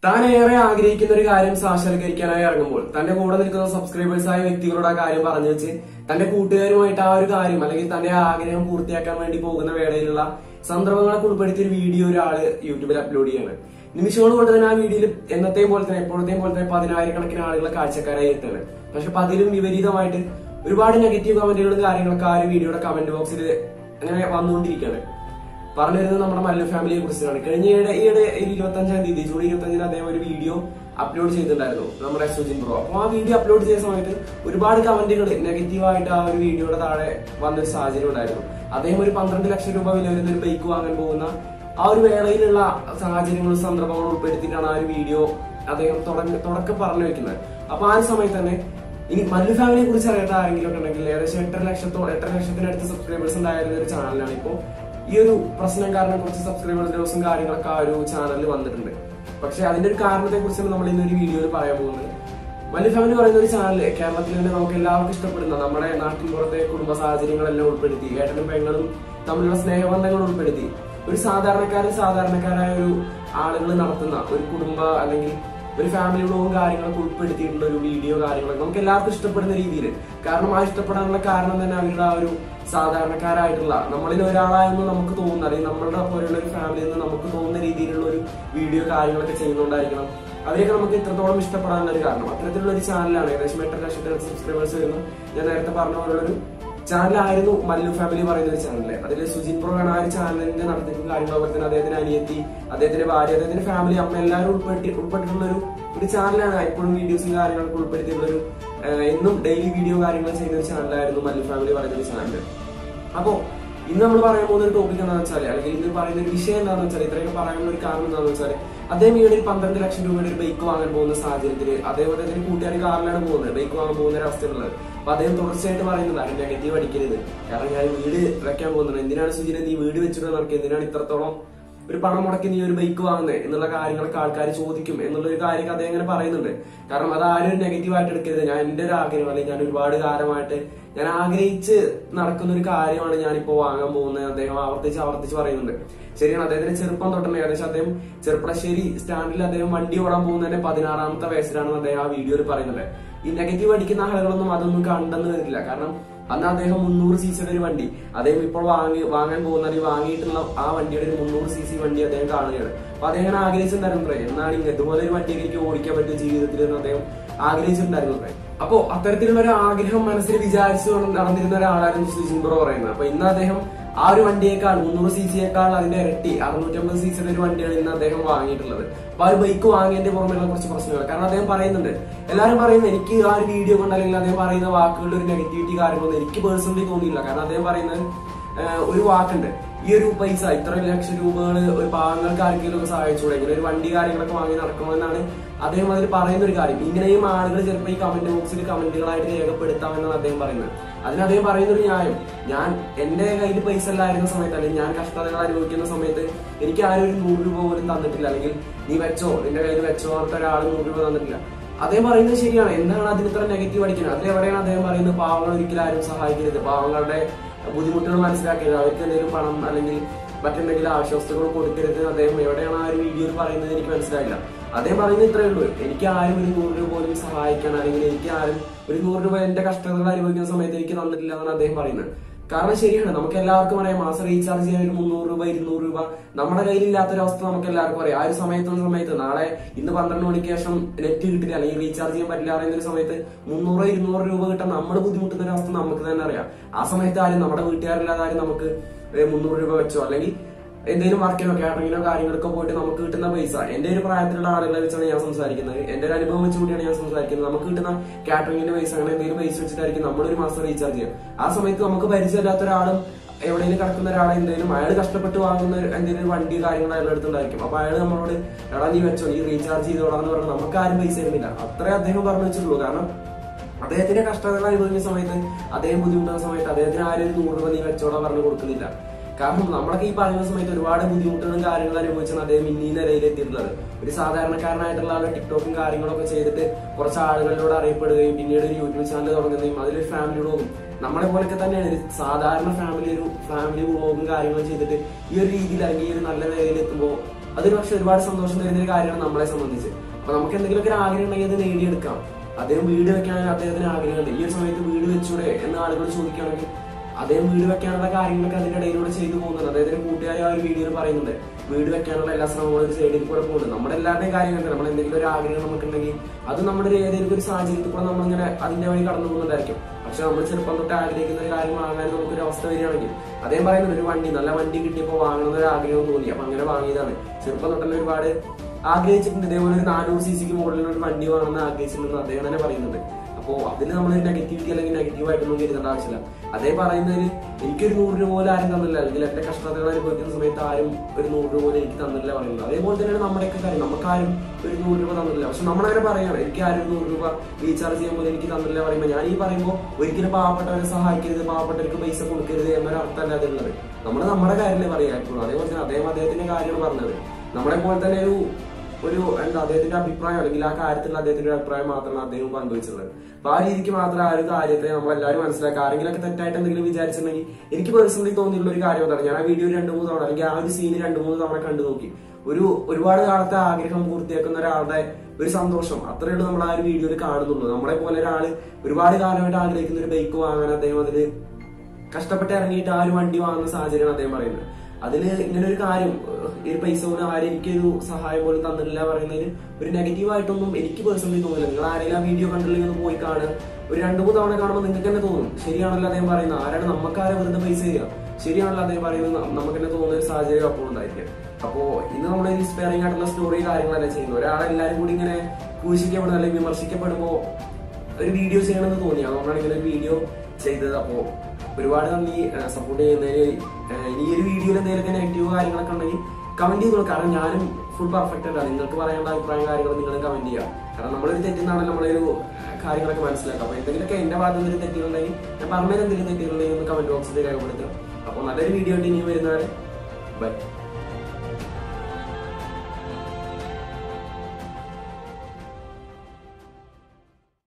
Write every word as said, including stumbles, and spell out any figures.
താൻ ഏറെ ആഗ്രഹിക്കുന്ന ഒരു കാര്യം സാക്ഷാത്കരിക്കാനായി ഇറങ്ങുമ്പോൾ തന്റെ കൂടെ നിൽക്കുന്ന സബ്സ്ക്രൈബേഴ്സായ വ്യക്തികളോട് ആ കാര്യം പറഞ്ഞു വെച്ച് തന്റെ കൂട്ടുകാരുമായിട്ട് ആ ഒരു കാര്യം അല്ലെങ്കിൽ തന്റെ ആഗ്രഹം പൂർത്തിയാക്കാൻ വേണ്ടി പോകുന്ന വേളയിലുള്ള സന്ദർഭങ്ങളൊക്കെ ഉൾപ്പെടുത്തിയ ഒരു വീഡിയോ ഒരാള് യൂട്യൂബിൽ അപ്ലോഡ് ചെയ്യാണ്. നിമിഷങ്ങൾ കൊണ്ട് തന്നെ ആ വീഡിയോയിൽ എന്നത്തെയും പോലെ തന്നെ എപ്പോഴത്തെയും പോലെ തന്നെ പതിനായിരക്കണക്കിന് ആളുകളെ കാഴ്ചക്കാരായി എത്തുകയാണ്. പക്ഷെ അപ്പൊ അതിലും വിപരീതമായിട്ട് ഒരുപാട് നെഗറ്റീവ് കമന്റുകളും കാര്യങ്ങളൊക്കെ ആ ഒരു വീഡിയോയുടെ കമന്റ് ബോക്സിൽ അങ്ങനെ വന്നുകൊണ്ടിരിക്കുകയാണ്. പറഞ്ഞു വരുന്നത് നമ്മുടെ മല്ലു ഫാമിലിയെ കുറിച്ചാണ്. കഴിഞ്ഞ ഈയിടെ ഇരുപത്തി അഞ്ചാം തീയതി ജൂൺ ഇരുപത്തി അഞ്ചിന് അദ്ദേഹം ഒരു വീഡിയോ അപ്ലോഡ് ചെയ്തിട്ടുണ്ടായിരുന്നു, നമ്മുടെ സുജിൻ ബ്രോ. അപ്പൊ ആ വീഡിയോ അപ്ലോഡ് ചെയ്ത സമയത്ത് ഒരുപാട് കമന്റുകൾ നെഗറ്റീവായിട്ട് ആ ഒരു വീഡിയോയുടെ താഴെ വന്നൊരു സാഹചര്യം ഉണ്ടായിരുന്നു. അദ്ദേഹം ഒരു പന്ത്രണ്ട് ലക്ഷം രൂപ വില വരുന്ന ഒരു ബൈക്ക് വാങ്ങാൻ പോകുന്ന ആ ഒരു വേളയിലുള്ള സാഹചര്യങ്ങളും സന്ദർഭങ്ങളും ഉൾപ്പെടുത്തിയിട്ടാണ് ആ ഒരു വീഡിയോ അദ്ദേഹം തുടക്കം പറഞ്ഞു വെക്കുന്നത്. അപ്പൊ ആ ഒരു സമയത്ത് തന്നെ ഇനി മല്ലു ഫാമിലിയെ കുറിച്ച് അറിയാത്ത ആരെങ്കിലും ഒക്കെ ഉണ്ടെങ്കിൽ ഏകദേശം എട്ടര ലക്ഷത്തോ എട്ടര ലക്ഷത്തിനടുത്ത് സബ്സ്ക്രൈബേഴ്സ് ഉണ്ടായിരുന്ന ഒരു ചാനലാണ്. ഇപ്പോ ഈ ഒരു പ്രശ്നം കാരണം കുറച്ച് സബ്സ്ക്രൈബേഴ്സ് ദിവസം കാര്യങ്ങളൊക്കെ ആ ഒരു ചാനലിൽ വന്നിട്ടുണ്ട്. പക്ഷെ അതിന്റെ ഒരു കാരണത്തെ കുറിച്ചാണ് നമ്മൾ ഇന്നൊരു വീഡിയോയിൽ പറയാൻ പോകുന്നത്. മല്ലു ഫാമിലി പറയുന്ന ഒരു ചാനല് കേരളത്തിൽ തന്നെ നമുക്ക് എല്ലാവർക്കും ഇഷ്ടപ്പെടുന്ന നമ്മുടെ നാട്ടിൻ പുറത്തെ കുടുംബ സാഹചര്യങ്ങളെല്ലാം ഉൾപ്പെടുത്തി ഏട്ടനും പെങ്ങളും തമ്മിലുള്ള സ്നേഹബന്ധങ്ങൾ ഉൾപ്പെടുത്തി ഒരു സാധാരണക്കാരൻ സാധാരണക്കാരായ ഒരു ആളുകൾ നടത്തുന്ന ഒരു കുടുംബ അല്ലെങ്കിൽ ഒരു ഫാമിലി വ്ലോഗും കാര്യങ്ങളൊക്കെ ഉൾപ്പെടുത്തിയിട്ടുള്ള ഒരു വീഡിയോ കാര്യങ്ങളൊക്കെ നമുക്ക് എല്ലാവർക്കും ഇഷ്ടപ്പെടുന്ന രീതിയിൽ. കാരണം ആ ഇഷ്ടപ്പെടാനുള്ള കാരണം തന്നെ അവരുടെ ആ ഒരു സാധാരണക്കാരായിട്ടുള്ള നമ്മളിൽ ഒരാളായെന്ന് നമുക്ക് തോന്നുന്ന അല്ലെങ്കിൽ നമ്മളുടെ പോലെയുള്ള ഒരു ഫാമിലിയിൽ നിന്ന് നമുക്ക് തോന്നുന്ന രീതിയിലുള്ള ഒരു വീഡിയോ കാര്യങ്ങളൊക്കെ ചെയ്യുന്നുണ്ടായിരിക്കണം അവരെയൊക്കെ നമുക്ക് ഇത്രത്തോളം ഇഷ്ടപ്പെടാനുള്ള ഒരു കാരണം. അത്തരത്തിലുള്ള ഒരു ചാനലാണ് ഏകദേശം എട്ടര ലക്ഷത്തിനടുത്ത് സബ്സ്ക്രൈബേഴ്സ് വരുന്നു. ഞാൻ നേരത്തെ പറഞ്ഞ പോലുള്ളൊരു ചാനലായിരുന്നു മല്ലു ഫാമിലി പറയുന്ന ഒരു ചാനല്. അതിൽ സുജിൻ ബ്രോ ആണ് ആ ഒരു ചാനലിന്റെ നടത്തിപ്പും കാര്യങ്ങളൊക്കെ തന്നെ അദ്ദേഹത്തിന്റെ അനിയത്തി, അദ്ദേഹത്തിന്റെ ഭാര്യ, അദ്ദേഹത്തിന്റെ ഫാമിലി, അമ്മ എല്ലാവരും ഉൾപ്പെടുത്തി ഉൾപ്പെട്ടിട്ടുള്ള ഒരു ഒരു ചാനലാണ്. ഇപ്പോഴും വീഡിയോസും കാര്യങ്ങളൊക്കെ ഉൾപ്പെടുത്തിയിട്ടുള്ള ഒരു എന്നും ഡെയിലി വീഡിയോ കാര്യങ്ങൾ ചെയ്യുന്ന ഒരു ചാനലായിരുന്നു മല്ലു ഫാമിലി പറയുന്ന ഒരു ചാനൽ. അപ്പോ ഇന്ന് നമ്മൾ പറയാൻ പോകുന്ന ഒരു ടോപ്പിക് എന്താണെന്ന് വെച്ചാൽ അല്ലെങ്കിൽ ഇന്ന് പറയുന്ന ഒരു വിഷയം എന്താണെന്ന് വെച്ചാൽ ഇത്രയൊക്കെ പറയാനുള്ള ഒരു കാരണം എന്താണെന്ന് വെച്ചാൽ അദ്ദേഹം ഈയിടെ പന്ത്രണ്ട് ലക്ഷം രൂപയുടെ ഒരു ബൈക്ക് വാങ്ങാൻ പോകുന്ന സാഹചര്യത്തിൽ അതേപോലെ തന്നെ കൂട്ടുകാരി കാറിലാണ് പോകുന്നത്, ബൈക്ക് വാങ്ങാൻ പോകുന്ന ഒരു അവസ്ഥയുള്ളത്. അപ്പൊ അദ്ദേഹം തുടർച്ചയായിട്ട് പറയുന്നത് അതിന് നെഗറ്റീവ് അടിക്കരുത്, കാരണം ഞാൻ വീട് വെക്കാൻ പോകുന്നത്, എന്തിനാണ് സുജിനെ നീ വീട് വെച്ചിട്ട് നടക്കുക, എന്തിനാണ് ഇത്രത്തോളം ഒരു പണം മുടക്കി നീ ഒരു ബൈക്ക് വാങ്ങുന്നത് എന്നുള്ള കാര്യങ്ങളൊക്കെ ആൾക്കാർ ചോദിക്കും എന്നുള്ള ഒരു കാര്യം അദ്ദേഹം അങ്ങനെ പറയുന്നുണ്ട്. കാരണം അത് ആരും ഒരു നെഗറ്റീവായിട്ട് എടുക്കരുത്. ഞാൻ എന്റെ ഒരു ആഗ്രഹം അല്ലെങ്കിൽ ഞാൻ ഒരുപാട് കാലമായിട്ട് ഞാൻ ആഗ്രഹിച്ച് നടക്കുന്ന ഒരു കാര്യമാണ് ഞാനിപ്പോ വാങ്ങാൻ പോകുന്നത് അദ്ദേഹം ആവർത്തിച്ച് ആവർത്തിച്ച് പറയുന്നുണ്ട്. ശരിയാണ്, അദ്ദേഹത്തിന്റെ ചെറുപ്പം തൊട്ടന്നെ ഏകദേശം അദ്ദേഹം ചെറുപ്പളശ്ശേരി സ്റ്റാൻഡിൽ അദ്ദേഹം വണ്ടി ഓടാൻ പോകുന്നതിന്റെ പതിനാറാമത്തെ വയസ്സിലാണെന്ന് അദ്ദേഹം ആ വീഡിയോയിൽ പറയുന്നത്. ഈ നെഗറ്റീവ് അടിക്കുന്ന ആളുകളൊന്നും അതൊന്നും കണ്ടെന്ന് വരില്ല. കാരണം അന്ന് അദ്ദേഹം മുന്നൂറ് സി സിയുടെ ഒരു വണ്ടി അദ്ദേഹം ഇപ്പോൾ വാങ്ങി വാങ്ങാൻ പോകുന്ന അല്ലെങ്കിൽ വാങ്ങിയിട്ടുള്ള ആ വണ്ടിയുടെ ഒരു മുന്നൂറ് സി സി വണ്ടി അദ്ദേഹം കാണുകയാണ്. അപ്പൊ അദ്ദേഹം ആഗ്രഹിച്ചിട്ടുണ്ടായിരുന്നു എന്നാണ് ഇതുപോലെ ഒരു വണ്ടിയൊക്കെ എനിക്ക് ഓടിക്കാൻ പറ്റിയ ജീവിതത്തിൽ എന്ന് അദ്ദേഹം ആഗ്രഹിച്ചിട്ടുണ്ടായിരുന്നു. അപ്പോ അത്തരത്തിലുള്ള ഒരു ആഗ്രഹം മനസ്സിൽ വിചാരിച്ചു നടന്നിരുന്ന ഒരാളായിരുന്നു സുജിൻ ബ്രോ പറയുന്നത്. അപ്പൊ ഇന്ന് അദ്ദേഹം ആ ഒരു വണ്ടിയേക്കാൾ മുന്നൂറ് സി സിയേക്കാൾ അതിന്റെ ഇരട്ടി അറുന്നൂറ്റമ്പത് സി സിയുടെ ഒരു വണ്ടിയാണ് ഇന്ന് അദ്ദേഹം വാങ്ങിയിട്ടുള്ളത്. അപ്പൊ ആ ഒരു ബൈക്ക് വാങ്ങിയതിന്റെ പുറമെയുള്ള കുറച്ച് പ്രശ്നങ്ങൾ. കാരണം അദ്ദേഹം പറയുന്നുണ്ട്, എല്ലാവരും പറയുന്നത് എനിക്ക് ആ ഒരു വീഡിയോ കൊണ്ട് അല്ലെങ്കിൽ അദ്ദേഹം പറയുന്ന വാക്കുകളുടെ ഒരു നെഗറ്റിവിറ്റി കാര്യങ്ങളൊന്നും എനിക്ക് പേഴ്സണലി തോന്നിയില്ല. കാരണം അദ്ദേഹം പറയുന്നത് ഒരു വാക്കുണ്ട്, ഈ ഒരു പൈസ ഇത്ര ലക്ഷം രൂപകൾ ഒരു പാവങ്ങൾക്ക് ആർക്കെങ്കിലും ഒക്കെ സഹായിച്ചൂടെ, ഇങ്ങനെ ഒരു വണ്ടി കാര്യങ്ങളൊക്കെ വാങ്ങി നടക്കണമെന്നാണ് അദ്ദേഹം അതിൽ പറയുന്ന ഒരു കാര്യം. ഇങ്ങനെയും ആളുകൾ ചിലപ്പോൾ ഈ കമന്റ് ബോക്സിൽ കമന്റുകളായിട്ട് രേഖപ്പെടുത്താമെന്നാണ് അദ്ദേഹം പറയുന്നത്. അതിന് അദ്ദേഹം പറയുന്ന ഒരു ന്യായം, ഞാൻ എന്റെ കയ്യിൽ പൈസ ഇല്ലായിരുന്ന സമയത്ത് അല്ലെങ്കിൽ ഞാൻ കഷ്ടതകൾ അനുഭവിക്കുന്ന സമയത്ത് എനിക്ക് ആരും ഒരു നൂറ് രൂപ പോലും തന്നിട്ടില്ല, അല്ലെങ്കിൽ നീ വെച്ചോ നിന്റെ കയ്യിൽ വെച്ചോ പറഞ്ഞിട്ട് ഒരാൾ നൂറ് രൂപ തന്നിട്ടില്ല. അദ്ദേഹം പറയുന്നത് ശരിയാണ്. എന്താണ് അതിന് ഇത്ര നെഗറ്റീവ് അടിക്കുന്നത്? അതിലെവിടെയാണ് അദ്ദേഹം പറയുന്നത് പാവങ്ങൾ ഒരിക്കലും ആരും സഹായിക്കരുത്, പാവങ്ങളുടെ ബുദ്ധിമുട്ടുകൾ മനസ്സിലാക്കരുത്, അവർക്ക് എന്തെങ്കിലും പണം അല്ലെങ്കിൽ മറ്റെന്തെങ്കിലും ആശ്വാസങ്ങൾ കൊടുക്കരുത് അദ്ദേഹം എവിടെയാണ് ആ ഒരു വീഡിയോയിൽ പറയുന്നത് എനിക്ക് മനസ്സിലായില്ല. അദ്ദേഹം പറയുന്നത് ഇത്രയേ ഉള്ളൂ, എനിക്ക് ആരും ഒരു നൂറ് രൂപ പോലും സഹായിക്കാൻ അല്ലെങ്കിൽ എനിക്ക് ആരും ഒരു നൂറ് രൂപ എന്റെ കഷ്ടതകൾ അനുഭവിക്കുന്ന സമയത്ത് എനിക്ക് തന്നിട്ടില്ല എന്നാണ് അദ്ദേഹം പറയുന്നത്. കാരണം ശരിയാണ്, നമുക്ക് എല്ലാവർക്കും അറിയാം മാസം റീചാർജ് ചെയ്യാൻ ഒരു മുന്നൂറ് രൂപ ഇരുന്നൂറ് രൂപ നമ്മുടെ കയ്യിലില്ലാത്തൊരവസ്ഥ നമുക്ക് എല്ലാവർക്കും അറിയാം. ആ ഒരു സമയത്തുള്ള സമയത്ത് നാളെ ഇന്ന് പന്ത്രണ്ട് മണിക്ക് ശേഷം നെറ്റ് കിട്ടില്ല അല്ലെങ്കിൽ റീചാർജ് ചെയ്യാൻ പറ്റില്ല അറിയുന്ന ഒരു സമയത്ത് മുന്നൂറ് ഇരുന്നൂറ് രൂപ കിട്ടാൻ നമ്മൾ ബുദ്ധിമുട്ടുന്ന ഒരു അവസ്ഥ നമുക്ക് തന്നെ അറിയാം. ആ സമയത്ത് ആരും നമ്മുടെ വീട്ടുകാരില്ലാതെ ആരും നമുക്ക് മുന്നൂറ് രൂപ വെച്ചോ അല്ലെങ്കിൽ എന്തെങ്കിലും വർക്കിനോ കാറ്ററിങ്ങിനോ കാര്യങ്ങളൊക്കെ പോയിട്ട് നമുക്ക് കിട്ടുന്ന പൈസ, എന്റെ ഒരു പ്രായത്തിലുള്ള ആളുകളെ വെച്ചാണ് ഞാൻ സംസാരിക്കുന്നത്, എന്റെ ഒരു അനുഭവം വെച്ചുകൂടിയാണ് ഞാൻ സംസാരിക്കുന്നത്. നമുക്ക് കിട്ടുന്ന കാറ്ററിങ്ങിന്റെ പൈസ അങ്ങനെ എന്തെങ്കിലും പൈസ വെച്ചിട്ടായിരിക്കും നമ്മളൊരു മാസം റീചാർജ് ചെയ്യാം. ആ സമയത്ത് നമുക്ക് പരിചയമില്ലാത്ത ഒരാളും എവിടെയെങ്കിലും കിടക്കുന്ന ഒരാളെ എന്തെങ്കിലും അയാൾ കഷ്ടപ്പെട്ട് വാങ്ങുന്ന എന്തെങ്കിലും വണ്ടി കാര്യങ്ങൾ അയാളുടെ അടുത്തുണ്ടായിരിക്കും. അപ്പൊ അയാൾ നമ്മളോട് എടാ നീ വെച്ചോ നീ റീചാർജ് ചെയ്തോടാന്ന് പറഞ്ഞാൽ നമുക്ക് ആരും പൈസ തരുന്നില്ല. അത്രേ അദ്ദേഹം പറഞ്ഞു വെച്ചിട്ടുള്ളൂ. കാരണം അദ്ദേഹത്തിന്റെ കഷ്ടതകൾ അനുഭവിക്കുന്ന സമയത്ത് അദ്ദേഹം ബുദ്ധിമുട്ടുന്ന സമയത്ത് അദ്ദേഹത്തിന് ആരും ഒരു നൂറ് രൂപ നീ വെച്ചോടാൻ പറഞ്ഞു കൊടുക്കുന്നില്ല. കാരണം നമ്മളൊക്കെ ഈ പറയുന്ന സമയത്ത് ഒരുപാട് ബുദ്ധിമുട്ടുകളും കാര്യങ്ങളും അനുഭവിച്ചാണ് അദ്ദേഹം ഇന്നീ നിലയിൽ എത്തിയിട്ടുള്ളത്. ഒരു സാധാരണക്കാരനായിട്ടുള്ള ആളുടെ ടിക്ടോക്കും കാര്യങ്ങളൊക്കെ ചെയ്തിട്ട് കുറച്ച് ആളുകളിലൂടെ അറിയപ്പെടുകയും പിന്നീട് ഒരു യൂട്യൂബ് ചാനൽ തുടങ്ങുകയും അതിലൊരു ഫാമിലി വ്ളോഗും നമ്മളെ പോലൊക്കെ തന്നെയാണ് ഒരു സാധാരണ ഫാമിലി ഒരു ഫാമിലി വ്ളോഗും കാര്യങ്ങളും ചെയ്തിട്ട് ഈ ഒരു രീതിയിൽ അല്ലെങ്കിൽ ഈ ഒരു നല്ല നിലയിൽ എത്തുമ്പോൾ അതൊരു പക്ഷെ ഒരുപാട് സന്തോഷം തരുന്ന ഒരു കാര്യമാണ് നമ്മളെ സംബന്ധിച്ച്. അപ്പൊ നമുക്ക് എന്തെങ്കിലുമൊക്കെ ഒരു ആഗ്രഹം ഉണ്ടെങ്കിൽ അത് നേടിയെടുക്കാം. അദ്ദേഹം വീട് വെക്കാൻ അദ്ദേഹത്തിന് ആഗ്രഹമുണ്ട്. ഈ ഒരു സമയത്ത് വീട് വെച്ചൂടെ എന്ന് ആളുകൾ ചോദിക്കുകയാണെങ്കിൽ അദ്ദേഹം വീട് വെക്കാനുള്ള കാര്യങ്ങളൊക്കെ അതിന്റെ ഇടയിലൂടെ ചെയ്തു പോകുന്നുണ്ട്. അദ്ദേഹത്തിന്റെ കൂട്ടുകാരി ആ ഒരു വീഡിയോയിൽ പറയുന്നുണ്ട് വീട് വെക്കാനുള്ള എല്ലാ ശ്രമങ്ങളും ഒരു സൈഡിൽ കൂടെ പോകുന്നുണ്ട്. നമ്മുടെ എല്ലാവരുടെയും കാര്യങ്ങളുണ്ട്. നമ്മൾ എന്തെങ്കിലും ഒരു ആഗ്രഹം നമുക്കുണ്ടെങ്കിൽ അത് നമ്മുടെ ഏതെങ്കിലും ഒരു സാഹചര്യത്തിൽ കൂടെ നമ്മളിങ്ങനെ അതിന്റെ വഴി കടന്നു പോകുന്നുണ്ടായിരിക്കും. പക്ഷെ നമ്മൾ ചെറുപ്പം തൊട്ട് ആഗ്രഹിക്കുന്ന ഒരു കാര്യം വാങ്ങാൻ നമുക്കൊരു അവസ്ഥ വരികയാണെങ്കിൽ അദ്ദേഹം പറയുന്നുണ്ട് ഒരു വണ്ടി നല്ല വണ്ടി കിട്ടിയപ്പോൾ വാങ്ങണമെന്ന ഒരു ആഗ്രഹം തോന്നി. അപ്പൊ അങ്ങനെ വാങ്ങിയതാണ്. ചെറുപ്പം തൊട്ടന്നെ ഒരുപാട് ആഗ്രഹിച്ചിട്ടുണ്ട്. ഇതേപോലെ ഒരു നാനൂറ് സി സിക്ക് മുകളിലുള്ള ഒരു വണ്ടി വാങ്ങണമെന്ന് ആഗ്രഹിച്ചിട്ടുണ്ടെന്ന് അദ്ദേഹം തന്നെ പറയുന്നുണ്ട്. അപ്പോ അതിൽ നമ്മളൊരു നെഗറ്റിവിറ്റി അല്ലെങ്കിൽ നെഗറ്റീവായിട്ടൊന്നും കരുതേണ്ട ആവശ്യമില്ല. അതേ പറയുന്നതിൽ എനിക്കൊരു നൂറ് രൂപ പോലും ആരും തന്നില്ല, അല്ലെങ്കിൽ എന്റെ കഷ്ടതകൾ അനുഭവിക്കുന്ന സമയത്ത് ആരും ഒരു നൂറ് രൂപ പോലും എനിക്ക് തന്നില്ല പറയുന്നത്. അതേപോലെ തന്നെയാണ് നമ്മുടെയൊക്കെ കാര്യം. നമുക്കാരും ഒരു നൂറ് രൂപ തന്നില്ല. പക്ഷെ നമ്മളങ്ങനെ പറയണം എനിക്ക് ആരും നൂറ് രൂപ റീചാർജ് ചെയ്യുമ്പോൾ എനിക്ക് തന്നില്ല പറയുമ്പോൾ ഞാൻ ഈ പറയുമ്പോൾ ഒരിക്കലും പാവപ്പെട്ടവരെ സഹായിക്കരുത്, പാവപ്പെട്ടവർക്ക് പൈസ കൊടുക്കരുത് എന്നൊരു അർത്ഥമല്ല അതിലുള്ളത്. നമ്മൾ നമ്മുടെ കാര്യമല്ലേ പറയാറുള്ളൂ. അതേപോലെ തന്നെ അദ്ദേഹം അദ്ദേഹത്തിന്റെ കാര്യമാണ് പറഞ്ഞത്. നമ്മളെ പോലെ തന്നെ ഒരു ഒരു എന്താ അദ്ദേഹത്തിന്റെ അഭിപ്രായം അല്ലെങ്കിൽ ആ കാര്യത്തിലുള്ള അദ്ദേഹത്തിന്റെ അഭിപ്രായം മാത്രമാണ് അദ്ദേഹം പങ്കുവെച്ചുള്ളത്. അപ്പൊ ആ രീതിക്ക് മാത്രം ആ ഒരു കാര്യത്തെ നമ്മളെല്ലാവരും മനസ്സിലാക്കുക. ആരെങ്കിലൊക്കെ തെറ്റായിട്ട് എന്തെങ്കിലും വിചാരിച്ചിട്ടുണ്ടെങ്കിൽ എനിക്ക് പേഴ്സണലി തോന്നിയിട്ടുള്ള ഒരു കാര്യം എന്താണ്, ഞാൻ ആ വീഡിയോ രണ്ടു മൂന്ന് തവണ അല്ലെങ്കിൽ ആ ഒരു സീന് രണ്ടു മൂന്ന് തവണ കണ്ടു നോക്കി. ഒരു ഒരുപാട് കാലത്തെ ആഗ്രഹം പൂർത്തിയാക്കുന്ന ഒരാളുടെ ഒരു സന്തോഷം അത്രയുള്ളൂ നമ്മൾ ആ ഒരു വീഡിയോയിൽ കാണുന്നുള്ളൂ. നമ്മളെ പോലെ ഒരാള് ഒരുപാട് കാലമായിട്ട് ആഗ്രഹിക്കുന്ന ഒരു ബൈക്ക് വാങ്ങാൻ അദ്ദേഹം അതില് കഷ്ടപ്പെട്ട് ഇറങ്ങിയിട്ട് ആ ഒരു വണ്ടി വാങ്ങുന്ന സാഹചര്യമാണ് അദ്ദേഹം പറയുന്നത്. അതില് ഇങ്ങനെ ഒരു കാര്യം ഈ ഒരു പൈസ പോലും ആരും എനിക്കൊരു സഹായം പോലും തന്നിട്ടില്ല പറയുന്നതിന് ഒരു നെഗറ്റീവായിട്ടൊന്നും എനിക്ക് പേഴ്സണലി തോന്നില്ല. നിങ്ങൾ ആരെങ്കിലും ആ വീഡിയോ കണ്ടില്ലെങ്കിൽ ഒന്ന് പോയി കാണുക. ഒരു രണ്ടു മൂന്ന് തവണ കാണുമ്പോൾ നിങ്ങൾക്ക് തന്നെ തോന്നും ശരിയാണല്ലോ അദ്ദേഹം പറയുന്നത്. ആരാണ് നമുക്കാരെ വെറുതെ പൈസ ചെയ്യുക, ശരിയാണല്ലോ അദ്ദേഹം പറയുന്നത് നമുക്ക് തന്നെ തോന്നുന്ന ഒരു സാഹചര്യം അപ്പോൾ ഉണ്ടായിരിക്കും. അപ്പോ ഇന്ന് നമ്മൾ ഇൻസ്പയറിംഗ് ആയിട്ടുള്ള സ്റ്റോറി കാര്യങ്ങളല്ല ചെയ്യുന്നത്. ഒരാളെല്ലാരും കൂടി ഇങ്ങനെ ക്രൂശിക്കപ്പെടുന്ന അല്ലെങ്കിൽ വിമർശിക്കപ്പെടുമ്പോ ഒരു വീഡിയോ ചെയ്യണമെന്ന് തോന്നി, അതുകൊണ്ടാണ് ഇങ്ങനെ ഒരു വീഡിയോ ചെയ്തത്. അപ്പോ ഒരുപാട് നന്ദി സപ്പോർട്ട് ചെയ്യുന്നതിന്. ഈ ഒരു വീഡിയോയിൽ എന്തെങ്കിലുമൊക്കെ നെഗറ്റീവ് കാര്യങ്ങളൊക്കെ ഉണ്ടെങ്കിൽ കമന്റ് ചെയ്തോളൂ. കാരണം ഞാനും ഫുൾ പെർഫെക്റ്റ് അല്ല. നിങ്ങൾക്ക് പറയാനുള്ള അഭിപ്രായം കാര്യങ്ങൾ നിങ്ങൾ കമന്റ് ചെയ്യുക. കാരണം നമ്മളൊരു തെറ്റുന്നാണ് നമ്മളൊരു കാര്യങ്ങളൊക്കെ മനസ്സിലാക്കുക. അപ്പൊ എന്തെങ്കിലുമൊക്കെ എന്റെ ഭാഗത്ത് നിന്ന് തെറ്റുകളുണ്ടെങ്കിൽ ഞാൻ പറഞ്ഞത് എന്തെങ്കിലും തെറ്റുകളുണ്ടെങ്കിൽ ഒന്ന് കമന്റ് ബോക്സിൽ രേഖപ്പെടുത്തുക. അപ്പോൾ നല്ലൊരു വീഡിയോ ആയിട്ട് ഇനി വരുന്നവരെ ബൈ.